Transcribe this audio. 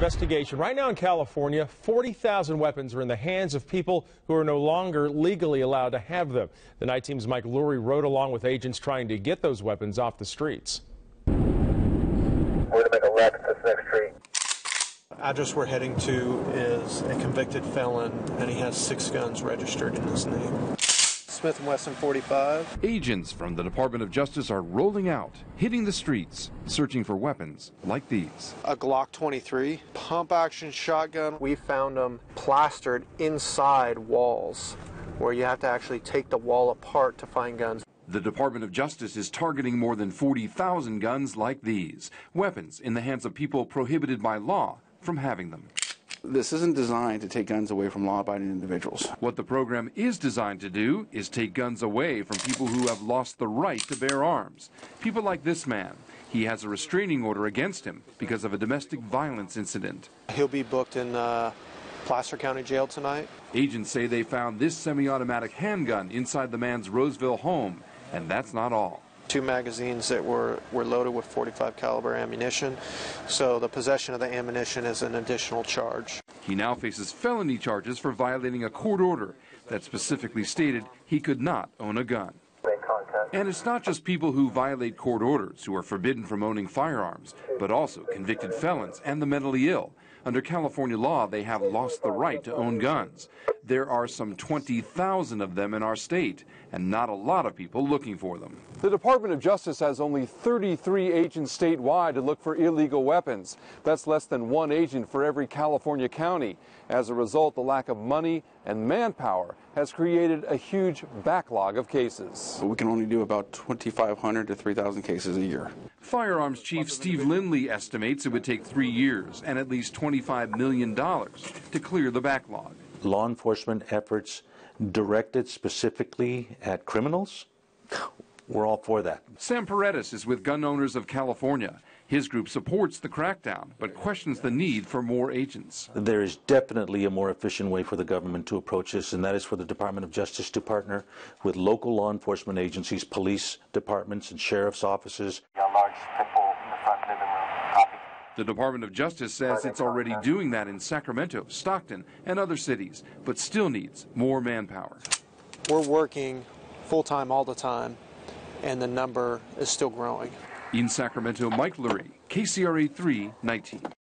Investigation right now in California, 40,000 weapons are in the hands of people who are no longer legally allowed to have them. The night team's Mike Lurie rode along with agents trying to get those weapons off the streets. We're going to make a left at this next street. Address we're heading to is a convicted felon, and he has 6 guns registered in his name. Smith & Wesson 45. Agents from the Department of Justice are rolling out, hitting the streets, searching for weapons like these. A Glock 23, pump-action shotgun. We found them plastered inside walls, where you have to actually take the wall apart to find guns. The Department of Justice is targeting more than 40,000 guns like these, weapons in the hands of people prohibited by law from having them. This isn't designed to take guns away from law-abiding individuals. What the program is designed to do is take guns away from people who have lost the right to bear arms. People like this man. He has a restraining order against him because of a domestic violence incident. He'll be booked in Placer County Jail tonight. Agents say they found this semi-automatic handgun inside the man's Roseville home, and that's not all. 2 magazines that were loaded with .45 caliber ammunition, so the possession of the ammunition is an additional charge. He now faces felony charges for violating a court order that specifically stated he could not own a gun. And it's not just people who violate court orders who are forbidden from owning firearms, but also convicted felons and the mentally ill. Under California law, they have lost the right to own guns. There are some 20,000 of them in our state, and not a lot of people looking for them. The Department of Justice has only 33 agents statewide to look for illegal weapons. That's less than 1 agent for every California county. As a result, the lack of money and manpower has created a huge backlog of cases. We can only do about 2,500 to 3,000 cases a year. Firearms Chief Steve Lindley estimates it would take 3 years and at least $25 million to clear the backlog. Law enforcement efforts directed specifically at criminals, we're all for that. Sam Paredes is with Gun Owners of California. His group supports the crackdown, but questions the need for more agents. There is definitely a more efficient way for the government to approach this, and that is for the Department of Justice to partner with local law enforcement agencies, police departments, and sheriff's offices. The Department of Justice says it's already doing that in Sacramento, Stockton, and other cities, but still needs more manpower. We're working full-time all the time, and the number is still growing. In Sacramento, Mike Lurie, KCRA 319.